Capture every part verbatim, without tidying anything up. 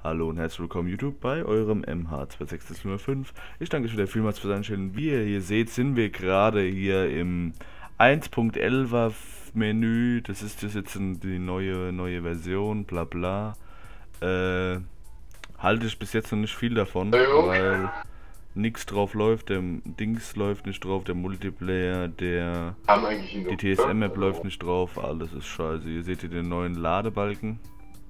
Hallo und herzlich willkommen YouTube bei eurem M H zwei sechs sechs null fünf. Ich danke euch wieder vielmals für das Einstellen. Wie ihr hier seht, sind wir gerade hier im eins Punkt elfer Menü. Das ist das jetzt die neue neue Version, bla bla. Äh, halte ich bis jetzt noch nicht viel davon, weil nichts drauf läuft. Der Dings läuft nicht drauf, der Multiplayer, der die T S M-Map läuft nicht drauf. Alles ist scheiße. Ihr seht hier den neuen Ladebalken.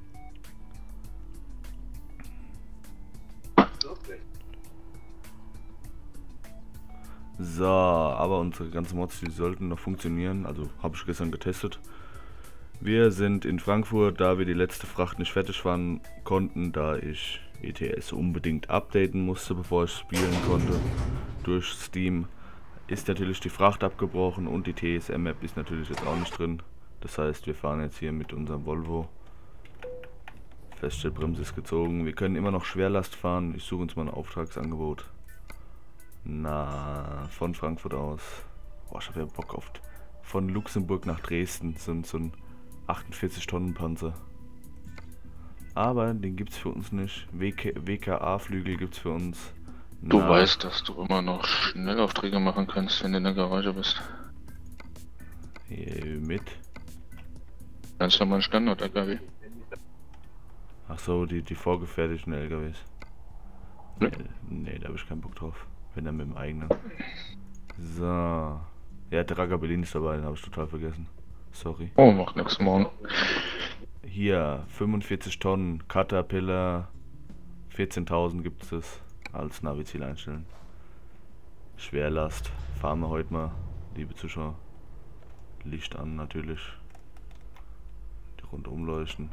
So, aber unsere ganzen Mods, die sollten noch funktionieren, also habe ich gestern getestet. Wir sind in Frankfurt, da wir die letzte Fracht nicht fertig fahren konnten, da ich E T S unbedingt updaten musste, bevor ich spielen konnte. Durch Steam ist natürlich die Fracht abgebrochen und die T S M-Map ist natürlich jetzt auch nicht drin. Das heißt, wir fahren jetzt hier mit unserem Volvo. Feststellbremse ist gezogen, wir können immer noch Schwerlast fahren. Ich suche uns mal ein Auftragsangebot. Na, von Frankfurt aus. Boah, ich habe ja Bock auf. Von Luxemburg nach Dresden sind so ein achtundvierzig Tonnen Panzer. Aber den gibt's für uns nicht. W K A-Flügel gibt's für uns. Du Na, weißt, dass du immer noch Schnellaufträge machen kannst, wenn du in der Garage bist. Hier mit. Ganz normal Standard-L K W. Ach so, die, die vorgefertigten L K Ws. Ja. Nee, nee, da habe ich keinen Bock drauf. Wenn dann mit dem eigenen. So. Ja, Draga Berlin ist dabei, den habe ich total vergessen. Sorry. Oh, macht nichts morgen. Hier, fünfundvierzig Tonnen, Caterpillar, vierzehntausend gibt es als Navi-Ziel einstellen. Schwerlast, fahren wir heute mal, liebe Zuschauer. Licht an natürlich. Die rundum leuchten.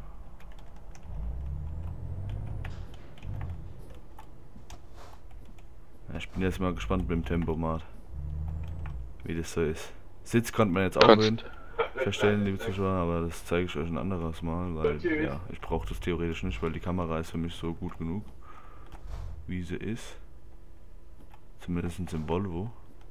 Ich bin jetzt mal gespannt mit dem Tempomat, wie das so ist. Sitz konnte man jetzt auch Kannst. verstellen, liebe Zuschauer, aber das zeige ich euch ein anderes Mal, weil ja, ich brauche das theoretisch nicht, weil die Kamera ist für mich so gut genug, wie sie ist. Zumindest im Volvo.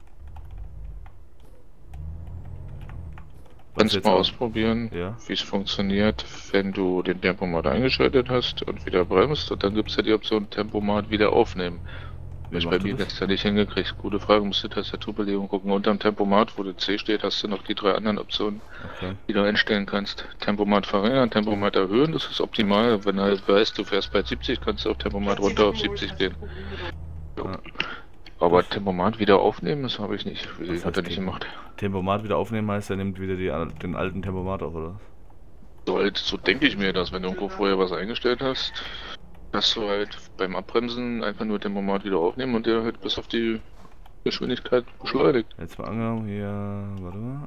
Kannst mal ausprobieren, ja? wie es funktioniert, wenn du den Tempomat eingeschaltet hast und wieder bremst, und dann gibt es ja die Option Tempomat wieder aufnehmen. Ich bei mir letztes Jahr nicht hingekriegt. Gute Frage, musst du Tastaturbelegung gucken. Unterm Tempomat, wo der C steht, hast du noch die drei anderen Optionen, okay, die du einstellen kannst. Tempomat verringern, Tempomat erhöhen, das ist optimal. Wenn du halt weißt, du fährst bei siebzig, kannst du auf Tempomat runter auf siebzig gehen. Ja. Aber das Tempomat wieder aufnehmen, das habe ich nicht. Das hat er nicht gemacht. Tempomat wieder aufnehmen heißt, er nimmt wieder die, den alten Tempomat auf, oder? So, halt, so denke ich mir das, wenn du irgendwo vorher was eingestellt hast, dass du halt beim Abbremsen einfach nur Tempomat wieder aufnehmen und der halt bis auf die Geschwindigkeit beschleunigt. Jetzt mal angenommen, hier, warte mal.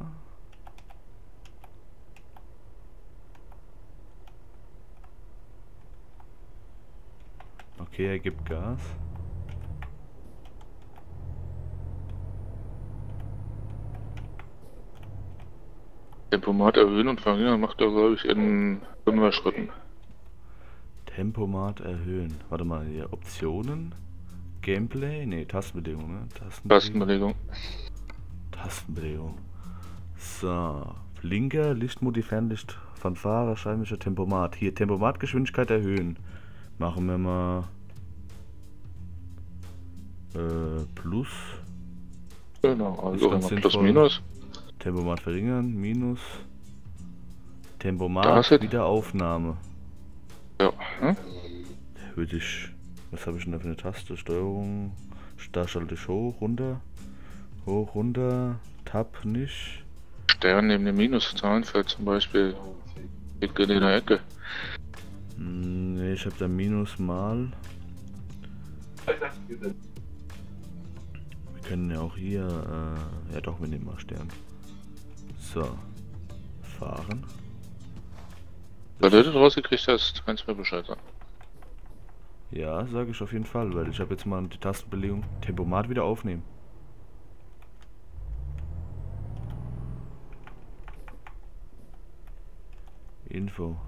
Okay, er gibt Gas. Tempomat erhöhen und verringern macht er, glaube ich, in fünfer Schritten. Tempomat erhöhen. Warte mal, hier Optionen. Gameplay? Ne, Tastenbelegung, ne? Tastenbelegung. Tastenbelegung. So. Blinker, Lichtmodi, Fernlicht, Fanfare, Scheinwischer, Tempomat. Hier, Tempomatgeschwindigkeit erhöhen. Machen wir mal äh, Plus. Genau, also Plus Minus. Tempomat verringern, Minus. Tempomat Wiederaufnahme. Ja. Hm? Würde ich. Was habe ich denn da für eine Taste? Steuerung. Da schalte ich hoch, runter. Hoch, runter. Tab nicht. Stern neben dem Minuszahlenfeld zum Beispiel. Liegt in der Ecke. Ne, ich habe da Minus mal. Wir können ja auch hier. Äh, ja doch, wir nehmen mal Stern. So. Fahren. Wenn du das rausgekriegt hast, kannst du mir Bescheid sagen. Ja, sage ich auf jeden Fall, weil ich habe jetzt mal die Tastenbelegung. Tempomat wieder aufnehmen. Info.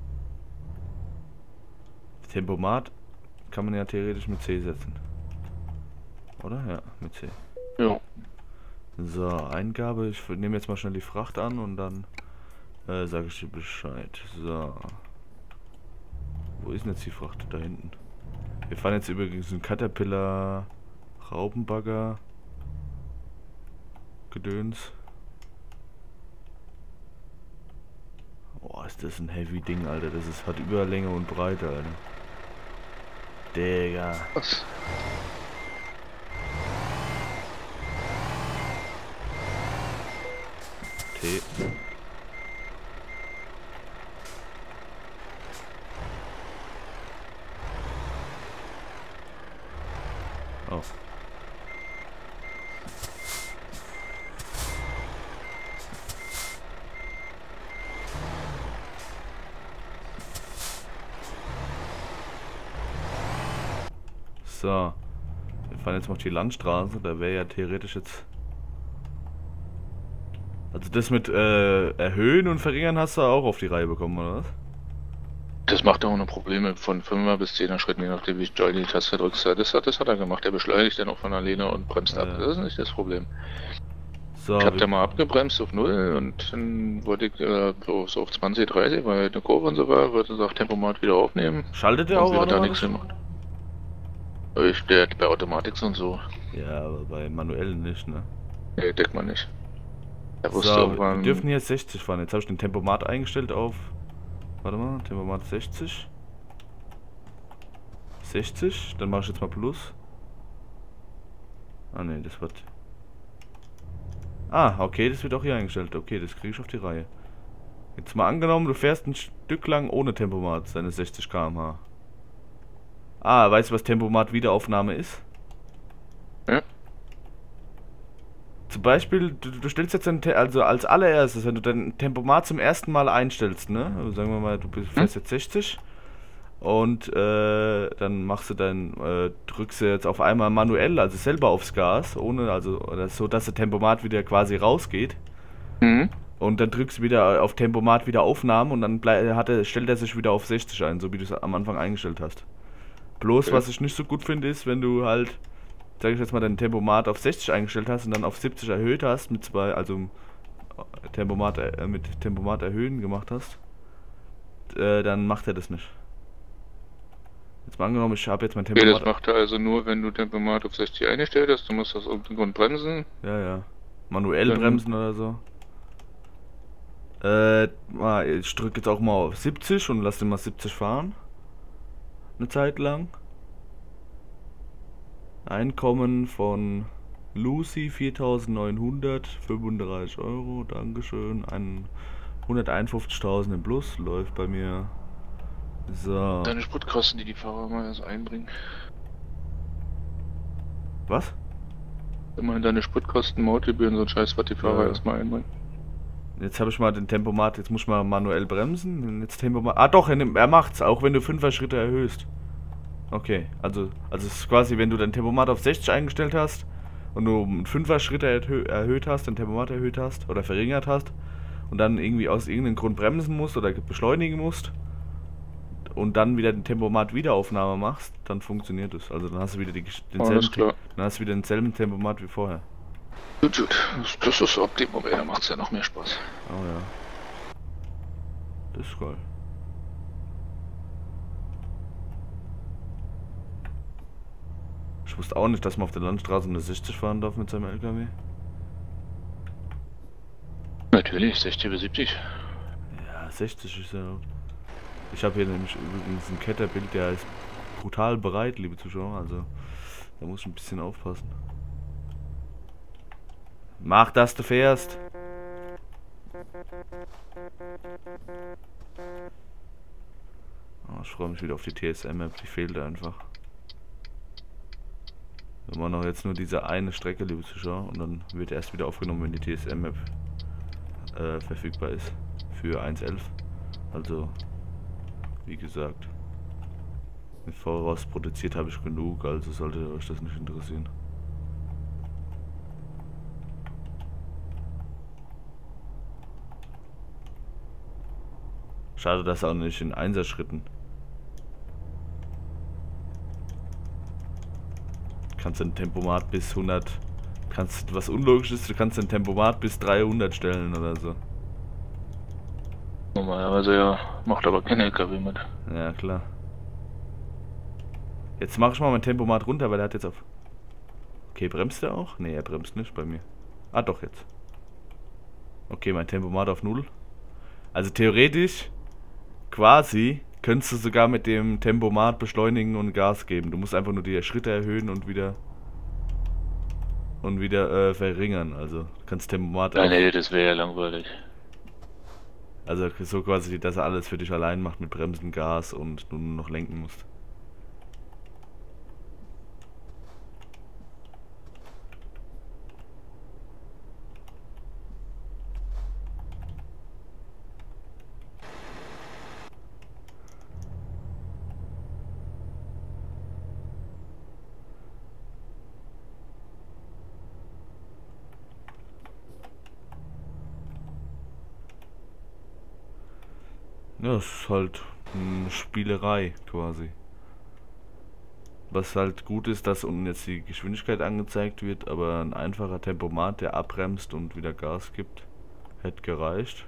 Tempomat kann man ja theoretisch mit C setzen. Oder? Ja, mit C. Ja. So, Eingabe. Ich nehme jetzt mal schnell die Fracht an und dann äh, sage ich dir Bescheid. So. Wo ist denn jetzt die Fracht? Da hinten. Wir fahren jetzt übrigens einen Caterpillar, Raupenbagger, Gedöns. Boah, ist das ein heavy Ding, Alter. Das ist, hat Überlänge und Breite, Alter. Digga. Was? T. Oh. So. Wir fahren jetzt mal auf die Landstraße, da wäre ja theoretisch jetzt... Also das mit äh, erhöhen und verringern hast du auch auf die Reihe bekommen, oder was? Das macht auch ohne Probleme von fünfer bis zehner Schritten, je nachdem wie ich die Taste drückst. Das hat, das hat er gemacht. Er beschleunigt dann auch von alleine und bremst Ja. ab. Das ist nicht das Problem. So, Ich hab wir- da mal abgebremst auf null und dann wollte ich äh, so auf zwanzig, dreißig, weil eine Kurve und so war, wollte ich auch Tempomat wieder aufnehmen. Schaltet der Und auch sie hat da nichts automatisch? gemacht. Ich, der bei Automatik und so. Ja, aber bei manuellen nicht, ne? Nee, deckt man nicht. Er wusste So, wir irgendwann. dürfen hier sechzig fahren. Jetzt habe ich den Tempomat eingestellt auf... Warte mal, Tempomat sechzig. sechzig, dann mache ich jetzt mal Plus. Ah ne, das wird... Ah, okay, das wird auch hier eingestellt. Okay, das kriege ich auf die Reihe. Jetzt mal angenommen, du fährst ein Stück lang ohne Tempomat, seine sechzig Kilometer pro Stunde. Ah, weißt du, was Tempomat Wiederaufnahme ist? Ja. Zum Beispiel, du, du stellst jetzt ein, Te- also als allererstes, wenn du dein Tempomat zum ersten Mal einstellst, ne? Also sagen wir mal, du bist- fährst jetzt sechzig und äh, dann machst du dann, äh, drückst du jetzt auf einmal manuell, also selber aufs Gas, ohne, also oder so, dass der Tempomat wieder quasi rausgeht. Mhm. Und dann drückst du wieder auf Tempomat wieder Aufnahmen und dann blei- hat er, stellt er sich wieder auf sechzig ein, so wie du es am Anfang eingestellt hast. Bloß, Okay. was ich nicht so gut finde, ist, wenn du halt, sag ich jetzt mal, dein Tempomat auf sechzig eingestellt hast und dann auf siebzig erhöht hast, mit zwei, also äh, Tempomat, äh, mit Tempomat erhöhen gemacht hast, äh, dann macht er das nicht. Jetzt mal angenommen, ich habe jetzt mein Okay, das Tempomat... macht er also nur, wenn du Tempomat auf sechzig eingestellt hast. Du musst aus irgendeinem Grund bremsen. Ja, ja. Manuell Dann- bremsen oder so. Äh, mal, ich drücke jetzt auch mal auf siebzig und lass den mal siebzig fahren. Eine Zeit lang. Einkommen von Lucy viertausendneunhundert, fünfunddreißig Euro, Dankeschön. Ein hunderteinundfünfzigtausend im Plus läuft bei mir. So. Deine Spritkosten, die die Fahrer mal erst einbringen. Was? Immerhin deine Spritkosten, Mautgebühren, so ein Scheiß, was die Fahrer Ja. erstmal einbringen. Jetzt habe ich mal den Tempomat, jetzt muss ich mal manuell bremsen. Und Jetzt Tempomat. Ah doch, er, nimmt- er macht's, auch wenn du fünfer Schritte erhöhst. Okay, also, also es ist quasi, wenn du dein Tempomat auf sechzig eingestellt hast und du um fünfer Schritte erhö erhöht hast, dein Tempomat erhöht hast oder verringert hast und dann irgendwie aus irgendeinem Grund bremsen musst oder beschleunigen musst und dann wieder den Tempomat Wiederaufnahme machst, dann funktioniert es. Also dann hast du wieder die, denselben, Alles klar. dann hast du wieder denselben Tempomat wie vorher. Gut, gut. Das, das ist Optimum, ey, da macht's ja noch mehr Spaß. Oh ja. Das ist geil. Ich wusste auch nicht, dass man auf der Landstraße eine sechzig fahren darf mit seinem L K W. Natürlich, sechzig bis siebzig. Ja, sechzig ist ja... Ich habe hier nämlich übrigens ein Caterpillar, der ist brutal bereit, liebe Zuschauer, also da muss ich ein bisschen aufpassen. Mach, dass du fährst! Oh, ich freue mich wieder auf die T S M-Map, die fehlt einfach. Wir machen noch jetzt nur diese eine Strecke, liebe Zuschauer, und dann wird erst wieder aufgenommen, wenn die T S M-Map äh, verfügbar ist für eins Punkt elf. Also, wie gesagt, im Voraus produziert habe ich genug, also sollte euch das nicht interessieren. Schade, dass auch nicht in Einser-Schritten. Kannst du ein Tempomat bis hundert, kannst was Unlogisches, du kannst ein Tempomat bis dreihundert stellen oder so. Normalerweise ja, macht aber kein L K W mit. Ja, klar. Jetzt mache ich mal mein Tempomat runter, weil er hat jetzt auf... Okay, bremst er auch? Ne, er bremst nicht bei mir. Ah, doch jetzt. Okay, mein Tempomat auf null. Also theoretisch, quasi, könntest du sogar mit dem Tempomat beschleunigen und Gas geben. Du musst einfach nur die Schritte erhöhen und wieder... Und wieder äh, verringern. Also, du kannst Tempomat Ja, auch... nee, das wäre ja langweilig. Also so quasi, dass er alles für dich allein macht mit Bremsen, Gas und du nur noch lenken musst. Ja, es ist halt eine Spielerei quasi. Was halt gut ist, dass unten jetzt die Geschwindigkeit angezeigt wird, aber ein einfacher Tempomat, der abbremst und wieder Gas gibt, hätte gereicht.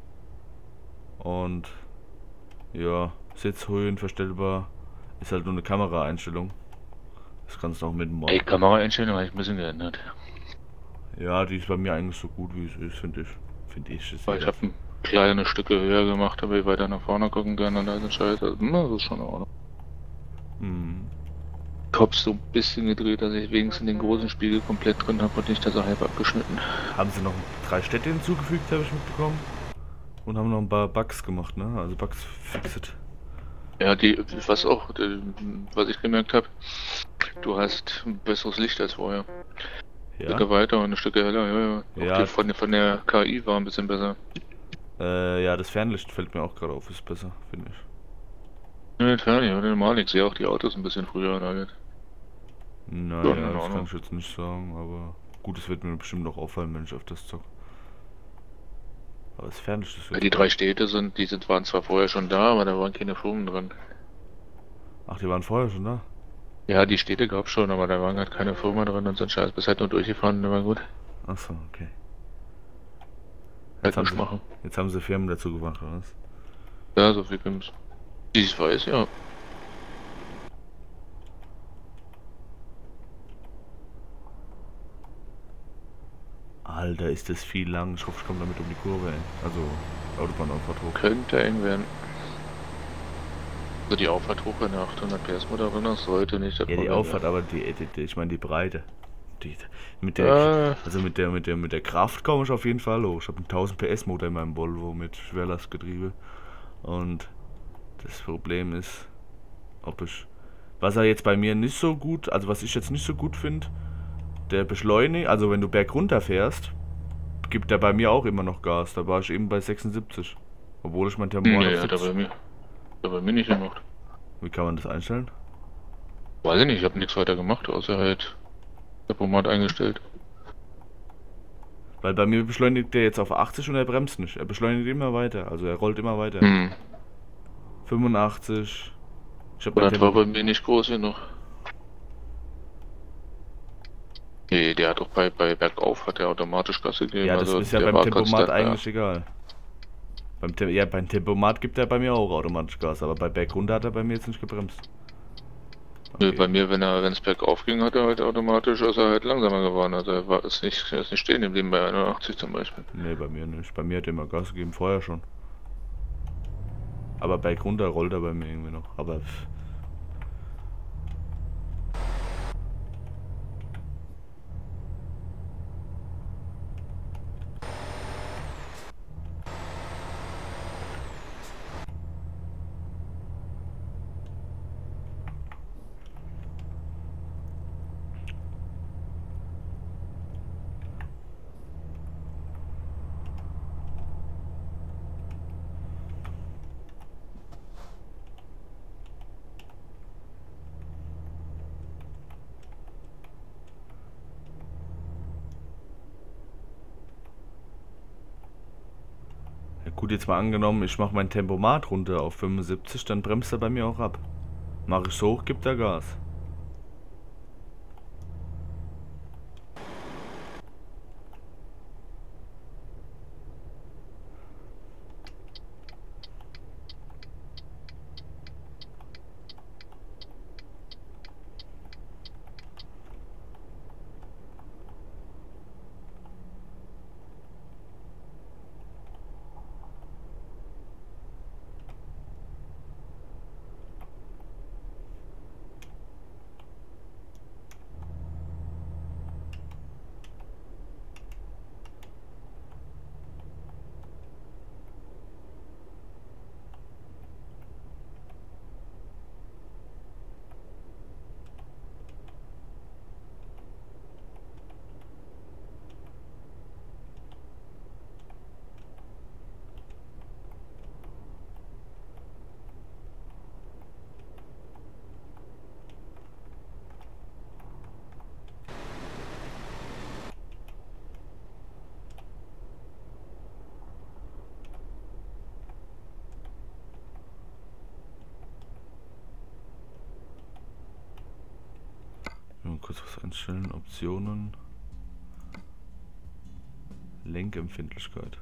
Und ja, Sitzhöhen verstellbar, ist halt nur eine Kameraeinstellung. Das kannst du auch mit dem Mod. Ey, Kameraeinstellung habe ich ein bisschen geändert. Ja, die ist bei mir eigentlich so gut wie es ist, finde ich. Finde ich. Ist Weil ich habe ein kleine Stücke höher gemacht, damit ich weiter nach vorne gucken kann und all den Scheiß. Also, na, das ist schon in Ordnung. Mhm. Kopf so ein bisschen gedreht, dass ich wenigstens den großen Spiegel komplett drin habe und nicht, dass er halb abgeschnitten. Haben sie noch drei Städte hinzugefügt, habe ich mitbekommen. Und haben noch ein paar Bugs gemacht, ne? Also Bugs fixed. Ja, die, was auch, was ich gemerkt habe, du hast ein besseres Licht als vorher. Ja. Stücke weiter und ein Stück heller, ja, ja. Auch Ja. die von, von der K I war ein bisschen besser. Äh, ja, das Fernlicht fällt mir auch gerade auf, ist besser, finde ich. Ja, klar, ja, normal, ich sehe auch die Autos ein bisschen früher an halt. Naja, Ja, das kann ich jetzt nicht sagen, aber gut, es wird mir bestimmt noch auffallen, wenn ich auf das zocke. Aber das Fernlicht ist Ja, die drei Städte sind, die sind, waren zwar vorher schon da, aber da waren keine Firmen dran. Ach, die waren vorher schon da? Ja, die Städte gab's schon, aber da waren halt keine Firma drin und so ein Scheiß. Bis halt nur durchgefahren, der war gut. Achso, okay. Halt Jetzt haben, nicht sie, machen. jetzt haben sie Firmen dazu gemacht, oder was? Ja, so viel Bims. Die ich weiß, ja. Alter, ist das viel lang. Ich hoffe, ich komme damit um die Kurve, ey. Also, Autobahnauffahrt hoch. Könnte eng werden. Also die Auffahrt hoch, wenn du achthundert P S Motor drin hast, sollte nicht der Ja, die Problem Auffahrt, werden. aber die, die, die ich meine die Breite. Die, mit der, Ja. also mit der, mit der, mit der Kraft komme ich auf jeden Fall hoch. Ich habe einen tausend P S Motor in meinem Volvo mit Schwerlastgetriebe. Und das Problem ist, ob ich, was er jetzt bei mir nicht so gut, also was ich jetzt nicht so gut finde, der Beschleuniger, also wenn du bergunter fährst, gibt er bei mir auch immer noch Gas. Da war ich eben bei sechsundsiebzig. Obwohl ich mein Thermometer Nee, auf hat er siebzig. bei mir. Hat er bei mir nicht gemacht. Wie kann man das einstellen? Weiß ich nicht, ich habe nichts weiter gemacht, außer halt Tempomat eingestellt. Weil bei mir beschleunigt der jetzt auf achtzig und er bremst nicht. Er beschleunigt immer weiter, also er rollt immer weiter. Hm. fünfundachtzig. Ich hab Aber mein das war Tempo. bei mir nicht groß genug. Nee, der hat doch bei, bei Bergauf hat er automatisch Gas gegeben. Ja, das also ist ja der beim war Tempomat konstant, eigentlich egal. Beim Tem ja, beim Tempomat gibt er bei mir auch automatisch Gas, aber bei Bergunter hat er bei mir jetzt nicht gebremst. Nö, Okay. bei mir, wenn er, wenn es bergauf ging, hat er halt automatisch, ist er halt langsamer geworden. Also er war ist nicht, er ist nicht stehen geblieben bei einundachtzig zum Beispiel. Nee, bei mir nicht. Bei mir hat er immer Gas gegeben, vorher schon. Aber bergunter rollt er bei mir irgendwie noch. Aber pff. Ja, gut, jetzt mal angenommen, ich mache mein Tempomat runter auf fünfundsiebzig, dann bremst er bei mir auch ab. Mache ich hoch, gibt er Gas. Mal kurz was einstellen. Optionen. Lenkempfindlichkeit.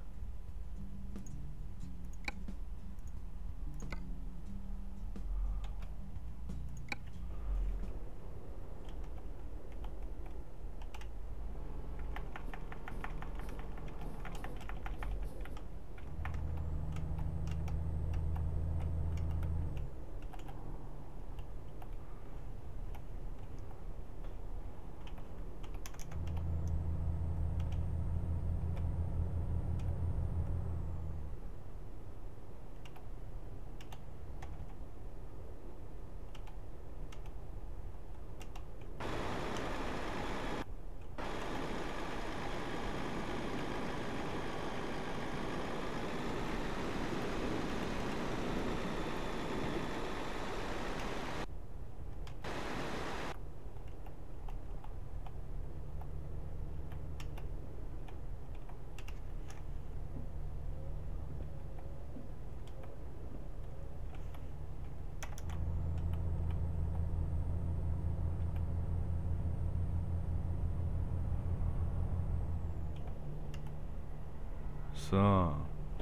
So.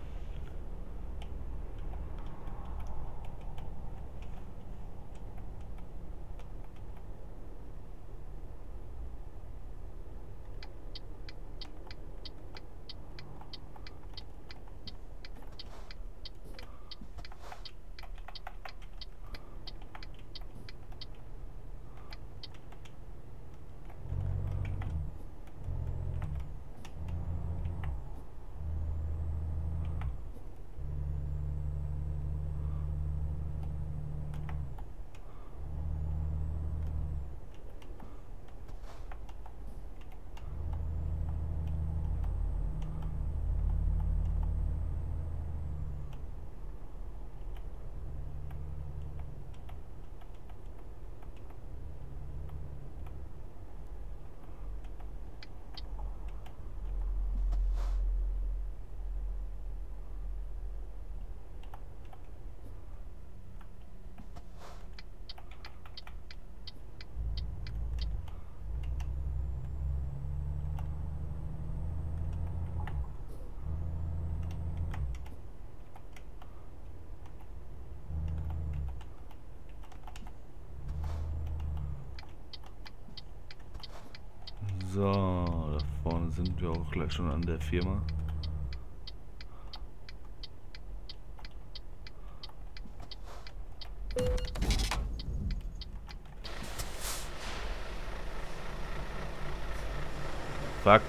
So, da vorne sind wir auch gleich schon an der Firma. Fuck.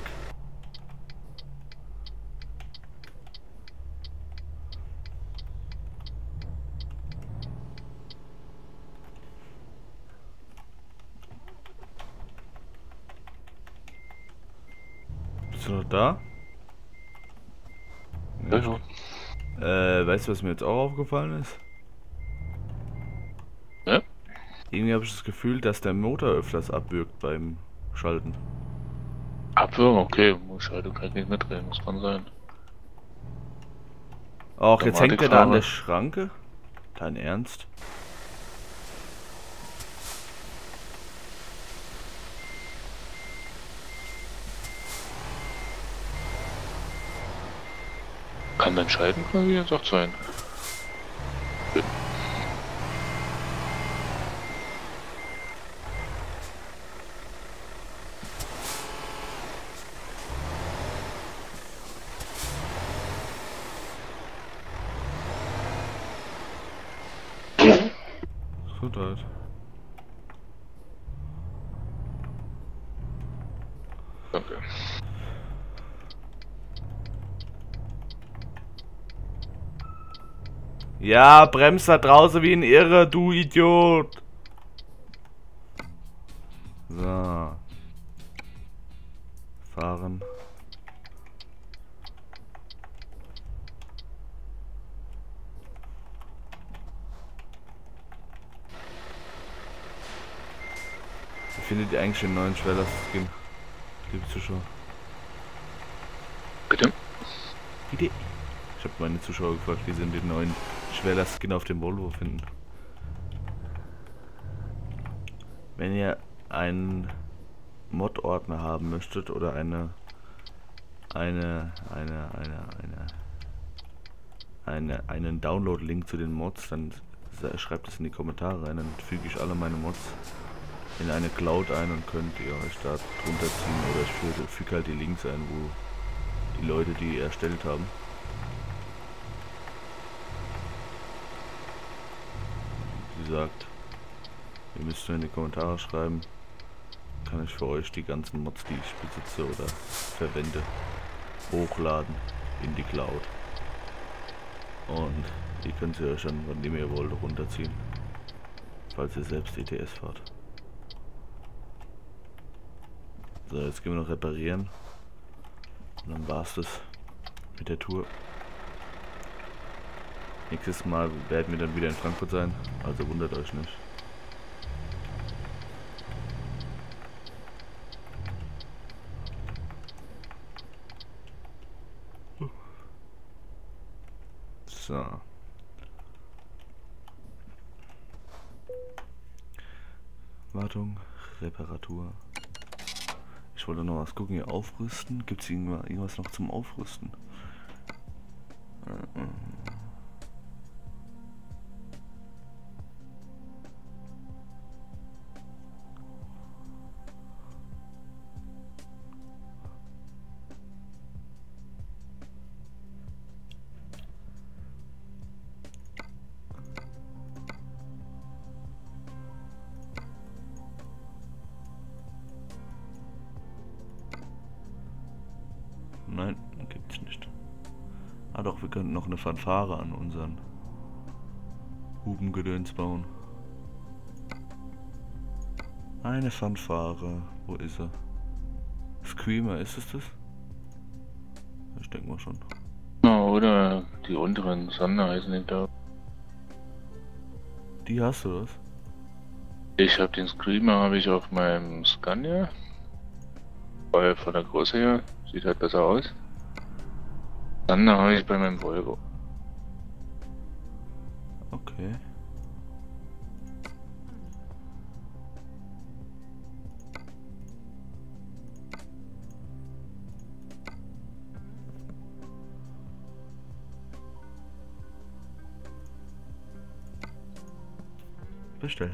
Bist du noch da? Ja, ja. Äh, weißt du, was mir jetzt auch aufgefallen ist? Ja? Irgendwie habe ich das Gefühl, dass der Motor öfters abwürgt beim Schalten. Abwürgen, okay. Schaltung kann ich nicht mitreden, das kann sein. Ach, jetzt hängt er da an der Automatikfahrer. Schranke? Dein Ernst? Kann dann schalten quasi jetzt auch sein. Gesundheit. Danke. Ja, bremst da draußen wie ein Irrer, du Idiot. So. Fahren. Wie findet ihr eigentlich den neuen Schwerlast-Skin, liebe Zuschauer? Bitte? Bitte? Ich habe meine Zuschauer gefragt, wie sie den neuen Schwerlast-Skin auf dem Volvo finden. Wenn ihr einen Mod-Ordner haben möchtet oder eine eine eine eine eine eine einen Download-Link zu den Mods, dann schreibt es in die Kommentare rein, dann füge ich alle meine Mods in eine Cloud ein und könnt ihr euch da drunter ziehen, oder ich füge, füge halt die Links ein, wo die Leute die erstellt haben. Wie gesagt, ihr müsst nur in die Kommentare schreiben, kann ich für euch die ganzen Mods, die ich besitze oder verwende, hochladen in die Cloud. Und die könnt ihr euch dann, wann ihr wollt, runterziehen, falls ihr selbst E T S fahrt. So, jetzt gehen wir noch reparieren. Und dann war's das mit der Tour. Nächstes Mal werden wir dann wieder in Frankfurt sein, also wundert euch nicht. So. Wartung, Reparatur. Ich wollte noch was gucken, hier aufrüsten. Gibt es irgendwas noch zum Aufrüsten? Nein, gibt's nicht. Ah doch, wir könnten noch eine Fanfare an unseren Hubengedöns bauen. Eine Fanfare. Wo ist er? Screamer, ist es das? Ich denke mal schon. Ja, oder die unteren Sondereisen hinter. Die hast du, was? Ich habe den Screamer habe ich auf meinem Scania. Weil von der Größe her sieht halt besser aus. Dann habe ich bei meinem Volvo. Okay. Bestellen.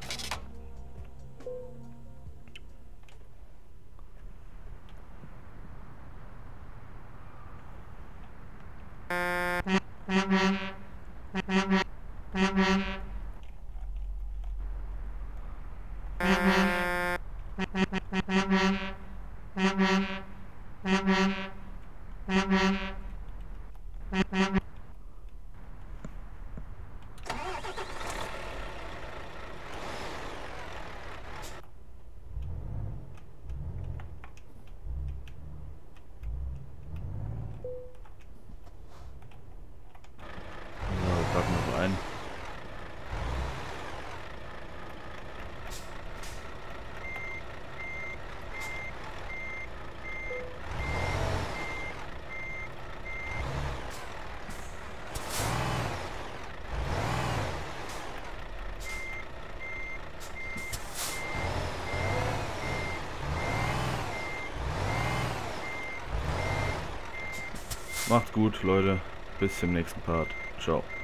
Packen noch ein. Macht's gut, Leute. Bis zum nächsten Part. Ciao.